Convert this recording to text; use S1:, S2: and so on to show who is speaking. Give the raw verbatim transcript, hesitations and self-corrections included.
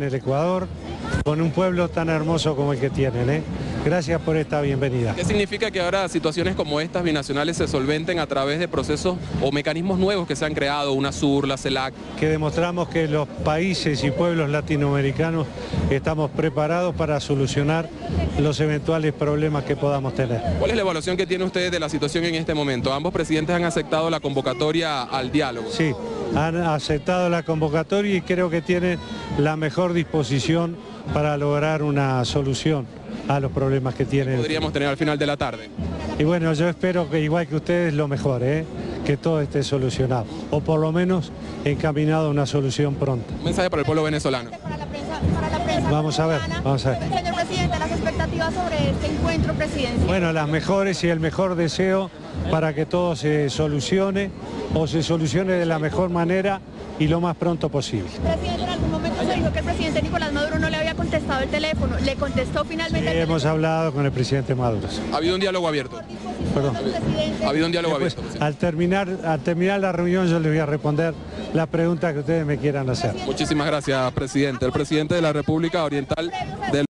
S1: en el Ecuador, con un pueblo tan hermoso como el que tienen, ¿eh? Gracias por esta bienvenida.
S2: ¿Qué significa que ahora situaciones como estas binacionales se solventen a través de procesos o mecanismos nuevos que se han creado, UNASUR, la CELAC?
S1: Que demostramos que los países y pueblos latinoamericanos estamos preparados para solucionar los eventuales problemas que podamos tener.
S2: ¿Cuál es la evaluación que tiene usted de la situación en este momento? Ambos presidentes han aceptado la convocatoria al diálogo.
S1: Sí, han aceptado la convocatoria y creo que tienen la mejor disposición para lograr una solución a los problemas que tienen.
S2: Podríamos tener al final de la tarde.
S1: Y bueno, yo espero que igual que ustedes lo mejor, ¿eh? Que todo esté solucionado, o por lo menos encaminado a una solución pronta.
S2: Un mensaje para el pueblo venezolano.
S3: Para la prensa, para la prensa
S1: Vamos a ver, vamos a ver.
S3: Señor presidente, las expectativas sobre este encuentro presidencial.
S1: Bueno, las mejores y el mejor deseo para que todo se solucione o se solucione de la mejor manera y lo más pronto posible.
S3: Presidente, en algún momento se dijo que el presidente Nicolás Maduro no le había contestado el teléfono. ¿Le contestó finalmente?
S1: Sí,
S3: el
S1: hemos hablado con el presidente Maduro.
S2: ¿Ha habido un diálogo abierto?
S1: Perdón.
S2: ¿Ha habido un diálogo
S1: Después,
S2: abierto? presidente?
S1: al terminar, al terminar la reunión yo les voy a responder la pregunta que ustedes me quieran hacer.
S2: Muchísimas gracias, presidente. El presidente de la República Oriental del